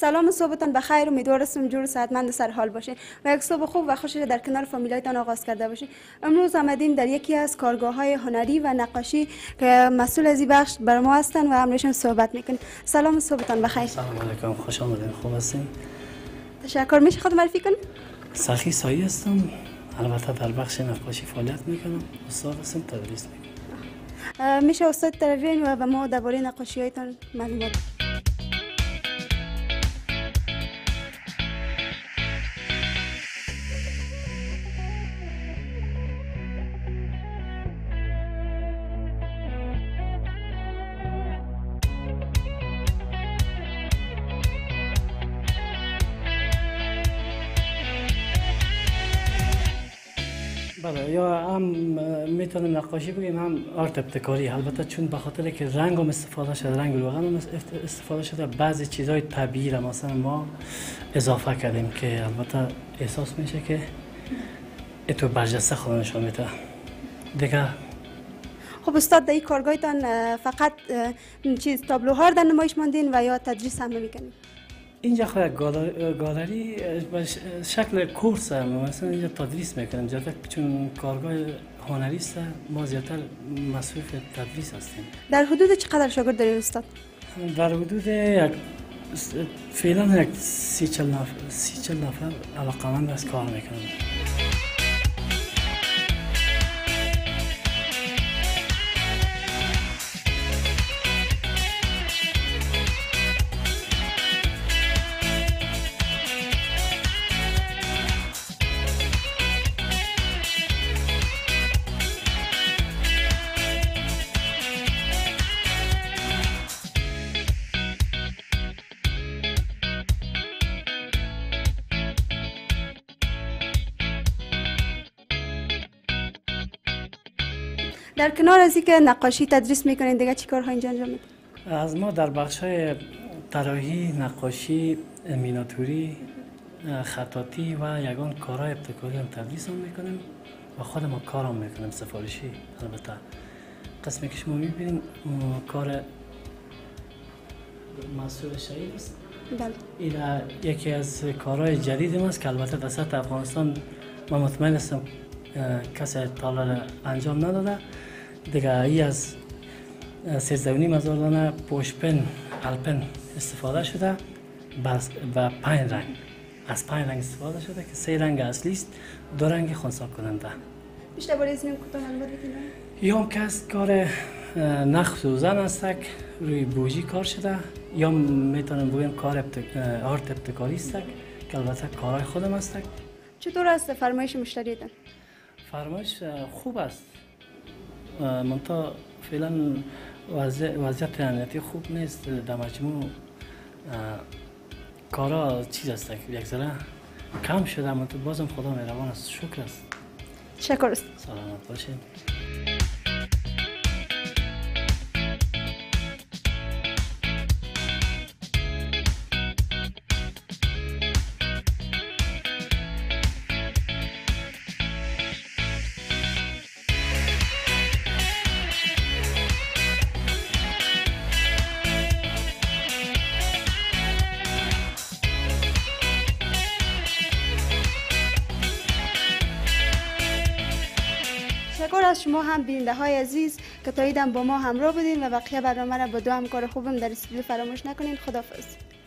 سلام صبحتان بخیر. امیدوارم جور و صحتمند و سر حال باشین و یک صبح خوب و خوشی در کنار فامیلایتان آغاز کرده باشین. امروز آمدیم در یکی از کارگاه‌های هنری و نقاشی که مسئول از این بخش بر ما هستند و همراهشون صحبت میکنیم. سلام صبحتان بخیر. سلام علیکم، خوش آمدین. خوب هستین؟ تشکر. میشه خود معرفی کنید؟ سخی سایی هستم. البته در بخش نقاشی فعالیت میکنم. استاد هستم، تدریس میکنم. میشه استاد تربیت و به ما درباره نقاشی‌هایتان معلومات بله، یا هم میتونیم نقاشی بگیم هم آرت ابتکاری. البته چون به خاطر که رنگ هم استفاده شده، رنگ روغن هم استفاده شده، بعضی چیزهای طبیعی را مثلا ما اضافه کردیم که البته احساس میشه که اتو برجسته خود نشان میده دیگه. خب استاد، در این کارگاهتان فقط تابلوها در نمایش ماندین و یا تدریس هم میکنید؟ اینجا خود گالری به شکل کورس هم مثلا اینجا تدریس میکنیم زیادتر، چون کارگاه هنری است ما زیادتر مصروف تدریس هستیم. در حدود چقدر شاگرد دارید استاد؟ در حدود فعلا یک 30-40 نفر علاقمند است کار میکنم. در کنار از اینکه نقاشی تدریس میکنین دیگه چی کارها اینجا انجام میدید؟ از ما در بخش‌های طراحی، نقاشی، میناتوری، خطاطی و یگان کارهای ابتکاری هم تدریس هم میکنیم و خود ما کار هم میکنیم سفارشی. البته قسمی که شما میبینید کار مسئول شهید است. بله. این یکی از کارهای جدید است که البته در سطح افغانستان من مطمئن هستم کسی تا حالا انجام نداده دیگه. ای از 13.5 دانه پشپن الپن استفاده شده و 5 رنگ. از 5 رنگ استفاده شده که 3 رنگ اصلی است، 2 رنگ خنثی کننده. بیشتر درباره این کوتاه معلومات بدید. یا هم کس کار نخ سوزن است روی بوجی کار شده، یا میتونم بگم کار آرت ابتکاری است که البته کارهای خودم است. چطور است فرمایش مشتریتان؟ فرمایش خوب است. منتها فعلا وضعیت امنیتی خوب نیست. در مجموع کارا چیز است که یک ذره کم شده، منتها بازم خدا مهربان است. شکر است. تشکر است. سلامت باشین. تشکر از شما هم بیننده های عزیز که تا ایدم با ما همراه بودین و بقیه برنامه را با دو همکار خوبم در استودیو فراموش نکنین. خداحافظ.